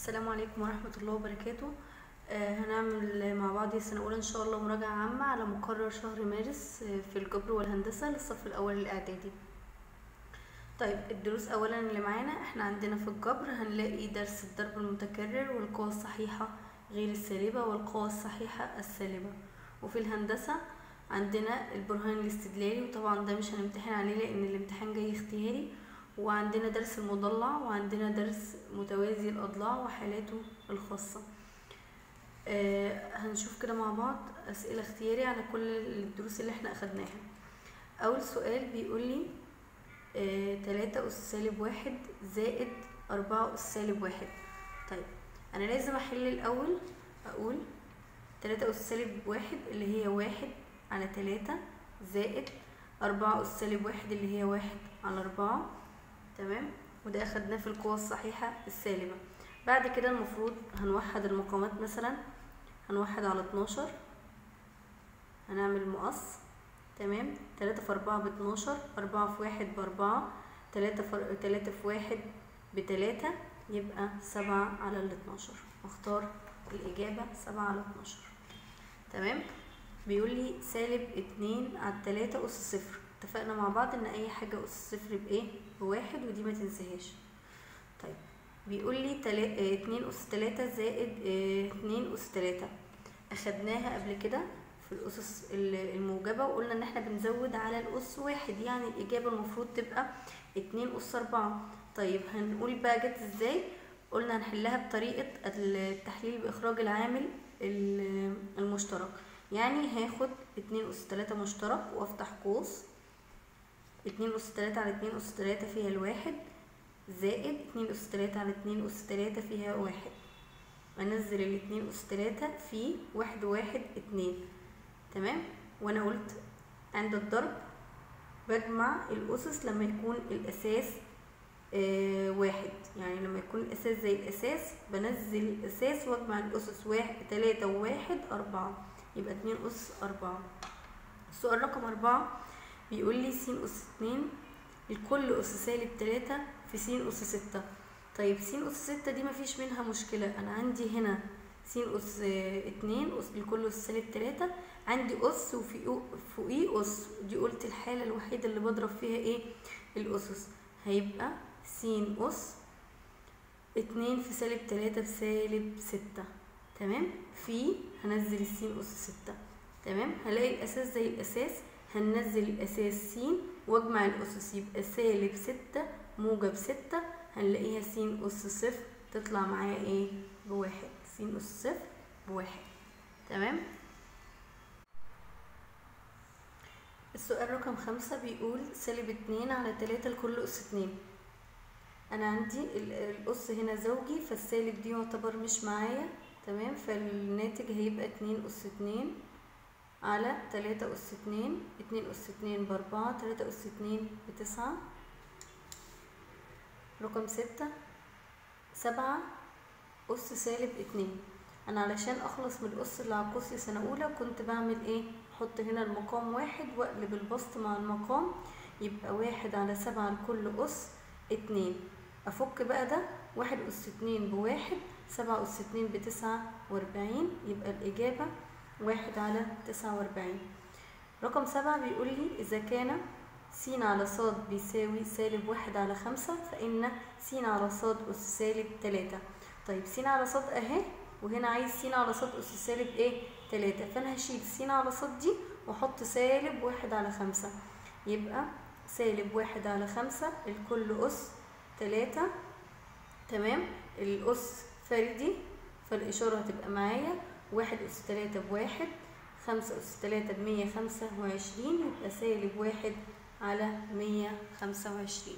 السلام عليكم ورحمة الله وبركاته. هنعمل مع بعض سنة أولى إن شاء الله مراجعة عامة على مقرر شهر مارس في الجبر والهندسة للصف الأول الإعدادي. طيب الدروس أولا اللي معانا احنا عندنا في الجبر هنلاقي درس الضرب المتكرر والقوى الصحيحة غير السالبة والقوى الصحيحة السالبة. وفي الهندسة عندنا البرهان الاستدلالي، وطبعا ده مش هنمتحن عليه لأن الامتحان جاي اختياري. وعندنا درس المضلع، وعندنا درس متوازي الأضلاع وحالاته الخاصة. هنشوف كده مع بعض أسئلة اختياري على كل الدروس اللي احنا أخدناها. أول سؤال بيقولي 3 أس سالب 1 زائد 4 أس سالب 1. طيب أنا لازم أحل الأول، أقول 3 أس سالب 1 اللي هي 1 على 3 زائد 4 أس سالب 1 اللي هي 1 على 4. تمام، وده أخدناه في القوى الصحيحة السالبة. بعد كده المفروض هنوحد المقامات، مثلا هنوحد على 12، هنعمل مقص. تمام، 3 في 4 ب12، 4 في 1 ب4، 3 في 1 ب3، يبقى 7 على 12. واختار الإجابة 7 على 12. تمام، بيقول لي سالب 2 على 3 أس صفر. اتفقنا مع بعض ان اي حاجة أس صفر بايه؟ بواحد، ودي ما تنساهاش. طيب بيقول لي 2 أس 3 زائد 2 أس 3. اخدناها قبل كده في الأسس الموجبة، وقلنا ان احنا بنزود على الأس واحد، يعني الإجابة المفروض تبقى 2 أس 4. طيب هنقول بقى جت ازاي؟ قلنا هنحلها بطريقة التحليل بإخراج العامل المشترك. يعني هاخد 2 أس 3 مشترك وافتح قوس، 2 أس 3 على 2 أس 3 فيها الواحد، زائد 2 أس 3 على 2 أس 3 فيها واحد. انزل ال 2 أس 3 في 1 1 2. تمام، وانا قلت عند الضرب بجمع الأسس لما يكون الأساس واحد، يعني لما يكون الأساس زي الأساس بنزل الأساس واجمع الأسس 3 وواحد 4، يبقى 2 أس 4. السؤال رقم 4 بيقول لي س أس 2 لكل أس سالب 3 في س أس 6. طيب س أس 6 دي مفيش منها مشكلة، أنا عندي هنا س أس 2 لكل أس سالب 3، عندي أس وفوقيه أس، دي قلت الحالة الوحيدة اللي بضرب فيها إيه؟ الأسس. هيبقى س أس 2 في سالب 3 بسالب 6. تمام، في هنزل الس أس 6. تمام، هلاقي الأساس زي الأساس، هننزل الأساس س واجمع الأسس، يبقى سالب 6 موجب 6، هنلاقيها س أس صفر، تطلع معايا ايه؟ بواحد. س أس صفر بواحد. تمام. السؤال رقم 5 بيقول سالب 2 على 3 لكل أس 2. أنا عندي الأس هنا زوجي، فالسالب دي يعتبر مش معايا. تمام، فالناتج هيبقى 2 أس 2 على 3 أس 2. 2 أس 2 ب4، 3 أس 2 ب9. رقم 6 7 أس سالب 2. أنا علشان أخلص من الأس اللي على القوس سنة أولى كنت بعمل إيه؟ أحط هنا المقام 1 وأقلب البسط مع المقام، يبقى 1 على 7 لكل أس 2. أفك بقى ده، 1 أس 2 بواحد، 7 أس 2 ب49، يبقى الإجابة 1 على 49. رقم 7 بيقول لي إذا كان س على ص بيساوي سالب 1 على 5 فإن س على ص أس سالب 3. طيب س على ص أهي، وهنا عايز س على ص أس سالب إيه؟ 3، فأنا هشيل س على ص دي وأحط سالب 1 على 5، يبقى سالب 1 على 5 لكل أس 3. تمام، الأس فردي فالإشارة هتبقى معايا 1 أس 3 بواحد، 5 أس 3 ب125، يبقى سالب 1 على 125.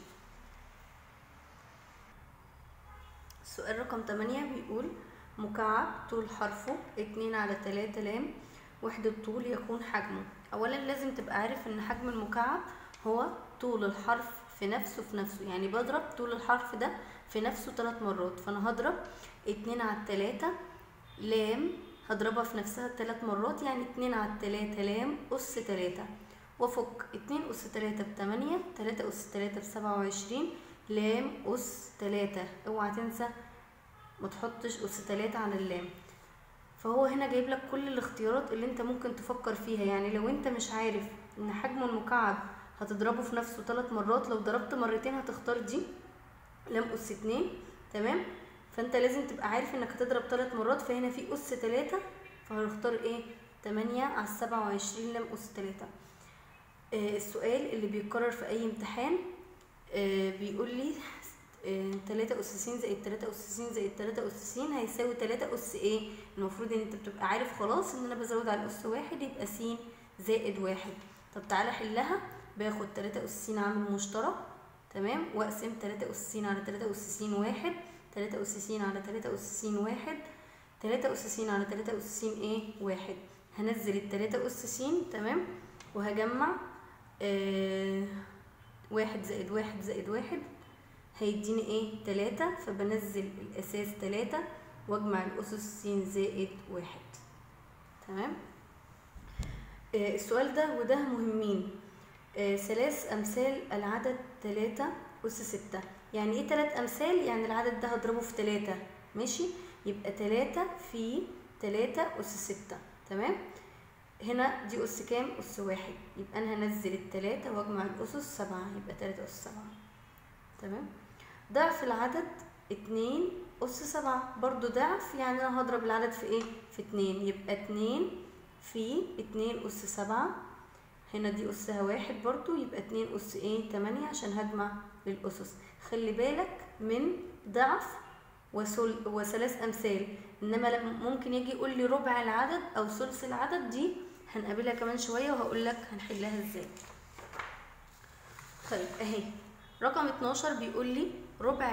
السؤال رقم 8 بيقول مكعب طول حرفه 2 على 3 لام، وحدة طول يكون حجمه. أولا لازم تبقى عارف إن حجم المكعب هو طول الحرف في نفسه، يعني بضرب طول الحرف ده في نفسه 3 مرات، فأنا هضرب 2 على 3 لام، هضربها في نفسها 3 مرات، يعني 2 على 3 لام أس 3، وافك 2 أس 3 ب8، 3 أس 3 ب27، لام أس 3. اوعى تنسى ما تحطش أس 3 على اللام. فهو هنا جايب لك كل الاختيارات اللي انت ممكن تفكر فيها. يعني لو انت مش عارف ان حجم المكعب هتضربه في نفسه 3 مرات، لو ضربت مرتين هتختار دي لام أس 2. تمام، فانت لازم تبقى عارف انك هتضرب 3 مرات، فهنا في أس 3 فهنختار ايه 8 على 27 لام أس 3. السؤال اللي بيتكرر في اي امتحان بيقول لي 3 أس س زائد 3 أس س زائد 3 أس س هيساوي 3 أس ايه. المفروض ان انت بتبقى عارف خلاص ان انا بزود على الأس 1 يبقى س زائد 1. طب تعالى حلها. باخد 3 أس س عامل مشترك، تمام، واقسم 3 أس س على 3 أس س 1، 3 أس س على 3 أس س 1، 3 أس س على 3 أس س ايه 1. هنزل ال 3 أس س، تمام، وهجمع 1 زائد 1 زائد 1 هيديني ايه 3، فبنزل الاساس 3 واجمع الاسس س زائد 1. تمام. السؤال ده وده مهمين. 3 امثال العدد 3 أس 6. يعني ايه 3 امثال؟ يعني العدد ده هضربه في 3، ماشي، يبقى 3 في 3 أس 6. تمام، هنا دي أس كام؟ أس 1، يبقى أنا هنزل 3 وأجمع الأسس 7، يبقى 3 أس 7. تمام. ضعف العدد 2 أس 7، برضو ضعف، يعني أنا هضرب العدد في إيه؟ في 2، يبقى 2 في 2 أس 7. هنا دي أسها 1 برضو، يبقى 2 أس إيه 8 عشان هجمع للأسس. خلي بالك من ضعف وثلاث أمثال، إنما ممكن يجي يقول لي ربع العدد أو ثلث العدد، دي هنقابلها كمان شوية وهقول لك هنحلها إزاي. طيب أهي رقم 12 بيقول لي ربع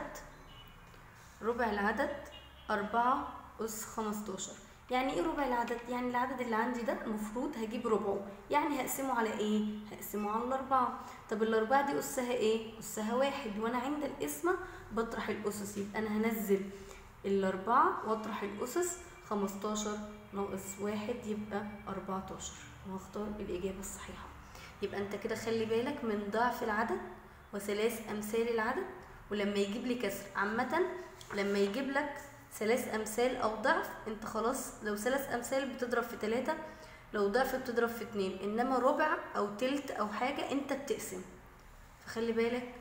العدد 4 أس 15. يعني ايه ربع العدد؟ يعني العدد اللي عندي ده المفروض هجيب ربعه، يعني هقسمه على ايه؟ هقسمه على 4. طب ال4 دي أسها ايه؟ أسها 1، وانا عند القسمة بطرح الأسس، يبقى انا هنزل ال4 واطرح الأسس، 15 ناقص 1 يبقى 14، وهختار الإجابة الصحيحة. يبقى انت كده خلي بالك من ضعف العدد وثلاث أمثال العدد. ولما يجيب لي كسر عامة، لما يجيب لك 3 أمثال أو ضعف، انت خلاص لو 3 أمثال بتضرب في 3، لو ضعف بتضرب في 2، انما ربع أو تلت أو حاجة انت بتقسم، فخلي بالك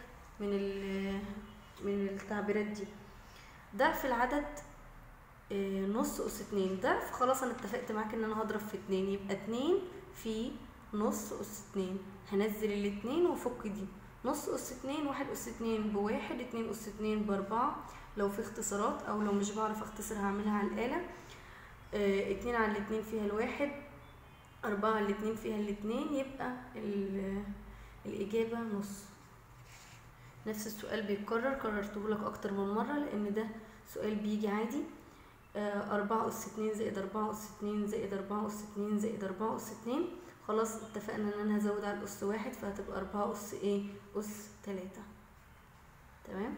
من التعبيرات دي. ضعف العدد نص أس 2. ضعف خلاص انا اتفقت معاك ان انا هضرب في 2، يبقى 2 في نص أس 2. هنزل الاتنين وفك دي، نص أس 2 1 أس 2 ب1، 2 أس 2 ب4. لو في اختصارات او لو مش بعرف اختصر هعملها على الآلة. 2 على 2 فيها 1، 4 على 2 فيها 2، يبقى الإجابة نص. نفس السؤال بيتكرر، كررته لك اكتر من مرة لان ده سؤال بيجي عادي. 4 أس 2 زائد 4 أس 2 زائد 4 أس 2 زائد 4 أس 2. خلاص اتفقنا ان انا هزود على الأس 1، فهتبقى 4 أس ايه أس 3. تمام.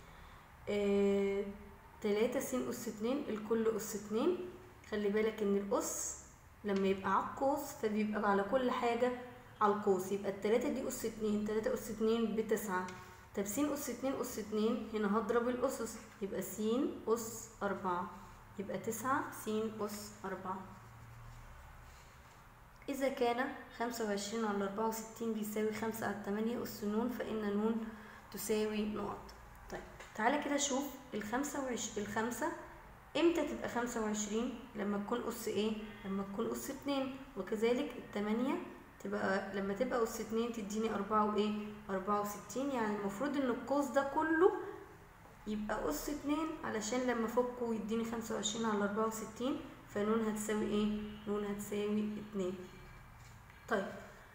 3 س أس 2 الكل أس 2. خلي بالك ان الأس لما يبقى على القوس فبيبقى على كل حاجة على القوس، يبقى ال3 دي أس 2، 3 أس 2 ب9. طب س أس 2 أس 2 هنا هضرب الأسس، يبقى س أس 4، يبقى 9 س أس 4. إذا كان 25 على 64 بيساوي 5 على 8 أس ن، فإن ن تساوي نقط. طيب تعالى كده شوف الخمسة امتى تبقى 25؟ لما تكون أس ايه؟ لما تكون أس 2. وكذلك ال8 تبقى لما تبقى أس 2 تديني 4 وايه 64. يعني المفروض ان القوس ده كله يبقى أس 2 علشان لما فكه يديني 25 على 64، فنون هتساوي ايه؟ نون هتساوي 2. طيب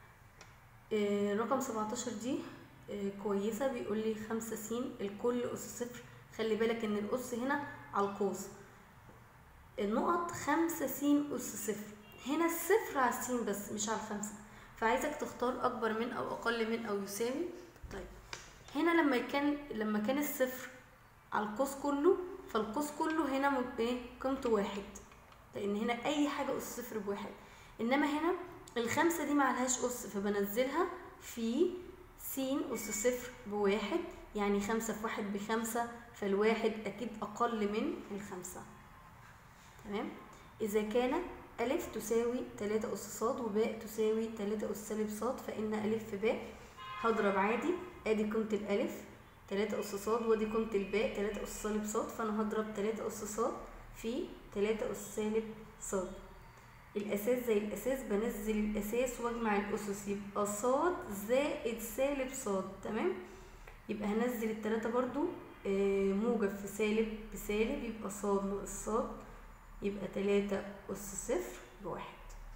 رقم 17 دي كويسة، بيقول لي 5 س الكل أس 0. خلي بالك ان الأس هنا على القوس، النقط 5 س أس 0. هنا الصفر على السين بس مش على 5، فعايزك تختار أكبر من أو أقل من أو يساوي. طيب هنا لما كان الصفر على القوس كله، فالقوس كله هنا قيمته 1، لأن هنا أي حاجة أس 0 ب1. إنما هنا ال5 دي معلهاش أس، فبنزلها في س أس 0 ب1، يعني 5 في 1 ب5، فالواحد أكيد أقل من ال5. تمام. إذا كان أ تساوي 3 أس ص وباء تساوي 3 أس سالب ص، فإن أ في باء هضرب عادي، ادي قيمة الألف 3 أس ص وادي قيمة الباء 3 أس سالب ص، فأنا هضرب 3 أس ص في 3 أس سالب ص. الأساس زي الأساس، بنزل الأساس واجمع الأسس، يبقى ص زائد سالب ص. تمام. يبقى هنزل التلاتة برضو موجب في سالب بسالب، يبقى ص ناقص ص، يبقى 3 أس صفر بواحد.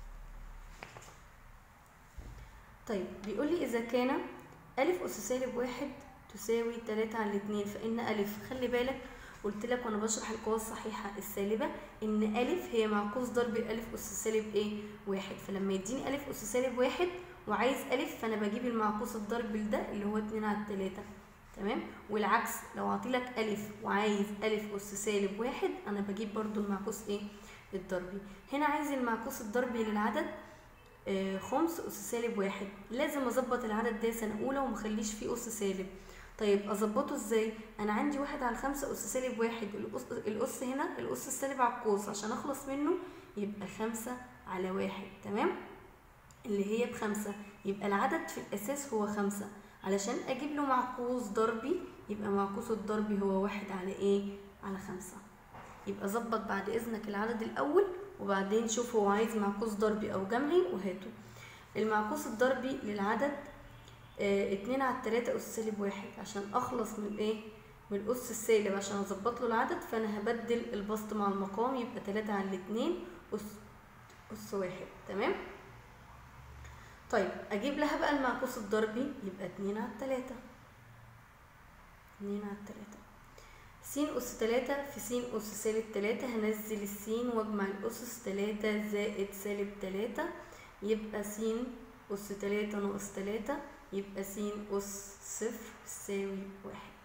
طيب بيقولي إذا كان أ أس سالب واحد تساوي 3 على 2، فإن أ، خلي بالك قلت لك وانا بشرح القوى الصحيحة السالبة ان أ هي معكوس ضرب الألف أس سالب ايه؟ واحد. فلما يديني أ أس سالب واحد وعايز أ، فأنا بجيب المعكوس الضرب لده اللي هو 2 على 3. تمام. والعكس لو عطيلك أ وعايز أ أس سالب واحد، أنا بجيب برضو المعكوس ايه؟ الضربي. هنا عايز المعكوس الضربي للعدد خمس أس سالب واحد. لازم أظبط العدد ده سنة أولى ومخليش فيه أس سالب. طيب أظبطه ازاي؟ أنا عندي 1 على 5 أس سالب واحد، الأس هنا الأس السالب على القوس، عشان أخلص منه يبقى 5 على 1. تمام؟ اللي هي ب5، يبقى العدد في الأساس هو 5. علشان أجيب له معكوس ضربي يبقى معكوسه الضربي هو 1 على ايه؟ على 5. يبقى ظبط بعد إذنك العدد الأول وبعدين شوف هو عايز معكوس ضربي أو جمعي وهاته. المعكوس الضربي للعدد 2 على 3 أس سالب واحد، عشان أخلص من ايه؟ من الأس السالب عشان أظبط له العدد، فأنا هبدل البسط مع المقام، يبقى 3 على 2 أس واحد. تمام؟ طيب أجيب لها بقى المعكوس الضربي، يبقى 2 على 3. 2 على 3 س أس 3 في س أس سالب 3، هنزل السين واجمع الأسس 3 زائد سالب 3، يبقى س أس 3 ناقص 3، يبقى س أس صفر تساوي 1.